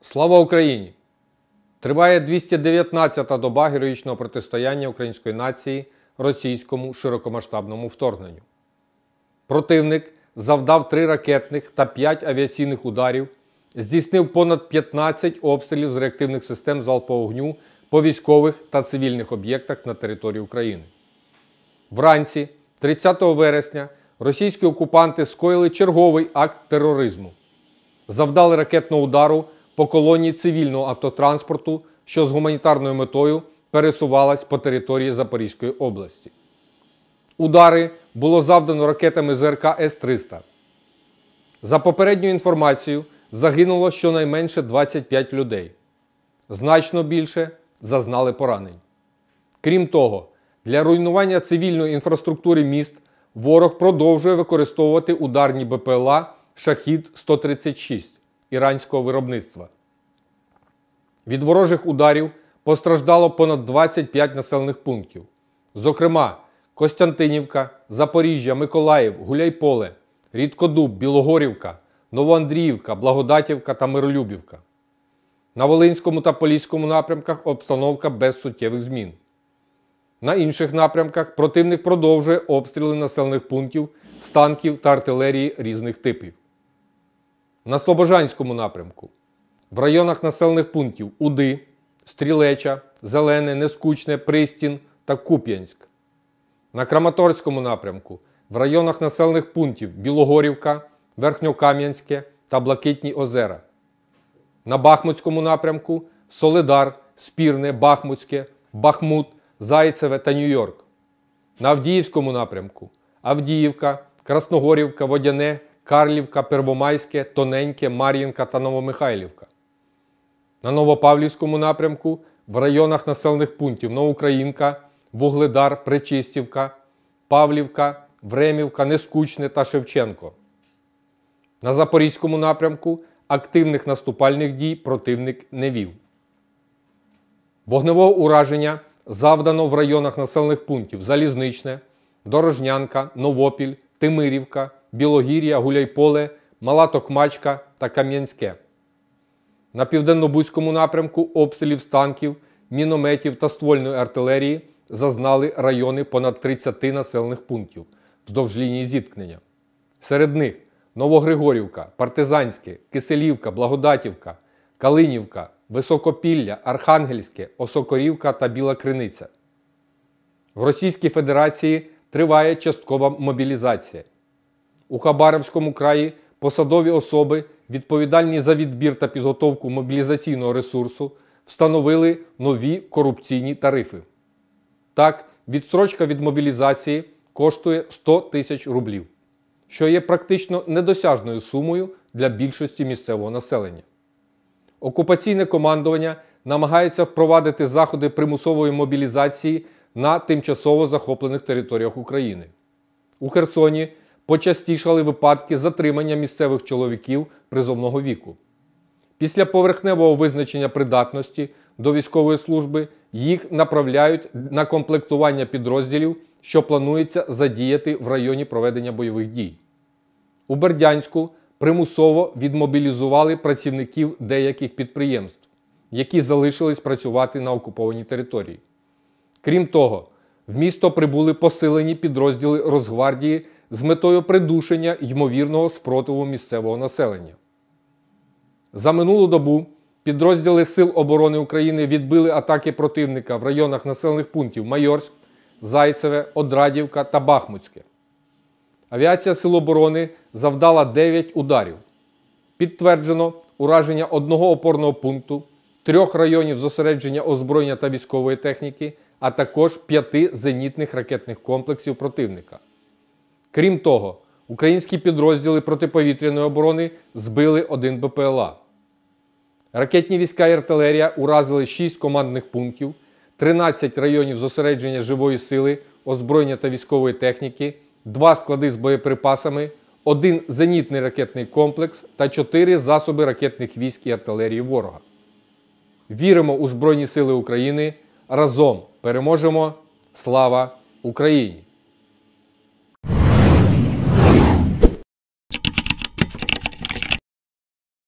Слава Україні! Триває 219-та доба героїчного протистояння української нації російському широкомасштабному вторгненню. Противник завдав 3 ракетних та 5 авіаційних ударів, здійснив понад 15 обстрілів з реактивних систем залпового вогню по військових та цивільних об'єктах на території України. Вранці 30 вересня російські окупанти скоїли черговий акт тероризму. Завдали ракетного удару по колонії цивільного автотранспорту, що з гуманітарною метою пересувалась по території Запорізької області. Удари було завдано ракетами ЗРК С-300. За попередньою інформацією, загинуло щонайменше 25 людей. Значно більше зазнали поранень. Крім того, для руйнування цивільної інфраструктури міст ворог продовжує використовувати ударні БПЛА «Шахід-136» іранського виробництва. Від ворожих ударів постраждало понад 25 населених пунктів. Зокрема, Костянтинівка, Запоріжжя, Миколаїв, Гуляйполе, Рідкодуб, Білогорівка, Новоандріївка, Благодатівка та Миролюбівка. На Волинському та Поліському напрямках обстановка без суттєвих змін. На інших напрямках противник продовжує обстріли населених пунктів з танків та артилерії різних типів. На Слобожанському напрямку в районах населених пунктів Уди, Стрілеча, Зелене, Нескучне, Пристін та Куп'янськ. На Краматорському напрямку в районах населених пунктів Білогорівка, Верхньокам'янське та Блакитні озера. На Бахмутському напрямку Солидар, Спірне, Бахмутське, Бахмут, Зайцеве та Нью-Йорк. На Авдіївському напрямку Авдіївка, Красногорівка, Водяне, Карлівка, Первомайське, Тоненьке, Мар'їнка та Новомихайлівка. На Новопавлівському напрямку в районах населених пунктів Новоукраїнка, Вугледар, Пречистівка, Павлівка, Времівка, Нескучне та Шевченко. На Запорізькому напрямку активних наступальних дій противник не вів. Вогневого ураження завдано в районах населених пунктів Залізничне, Дорожнянка, Новопіль, Тимирівка, Білогір'я, Гуляйполе, Мала Токмачка та Кам'янське. На Південно-Бузькому напрямку обстрілів з танків, мінометів та ствольної артилерії зазнали райони понад 30 населених пунктів вздовж лінії зіткнення. Серед них Новогригорівка, Партизанське, Киселівка, Благодатівка, Калинівка, Високопілля, Архангельське, Осокорівка та Біла Криниця. В Російській Федерації триває часткова мобілізація. У Хабаровському краї посадові особи, відповідальні за відбір та підготовку мобілізаційного ресурсу, встановили нові корупційні тарифи. Так, відстрочка від мобілізації коштує 100 тисяч рублів, що є практично недосяжною сумою для більшості місцевого населення. Окупаційне командування намагається впровадити заходи примусової мобілізації на тимчасово захоплених територіях України. У Херсоні почастішали випадки затримання місцевих чоловіків призовного віку. Після поверхневого визначення придатності до військової служби їх направляють на комплектування підрозділів, що планується задіяти в районі проведення бойових дій. У Бердянську примусово відмобілізували працівників деяких підприємств, які залишились працювати на окупованій території. Крім того, в місто прибули посилені підрозділи Росгвардії з метою придушення ймовірного спротиву місцевого населення. За минулу добу підрозділи Сил оборони України відбили атаки противника в районах населених пунктів Майорськ, Зайцеве, Одрадівка та Бахмутське. Авіація Сил оборони завдала 9 ударів. Підтверджено ураження 1 опорного пункту, 3 районів зосередження озброєння та військової техніки, а також 5 зенітних ракетних комплексів противника. Крім того, українські підрозділи протиповітряної оборони збили 1 БПЛА. Ракетні війська і артилерія уразили 6 командних пунктів, 13 районів зосередження живої сили, озброєння та військової техніки, 2 склади з боєприпасами, 1 зенітний ракетний комплекс та 4 засоби ракетних військ і артилерії ворога. Віримо у Збройні Сили України. Разом переможемо! Слава Україні!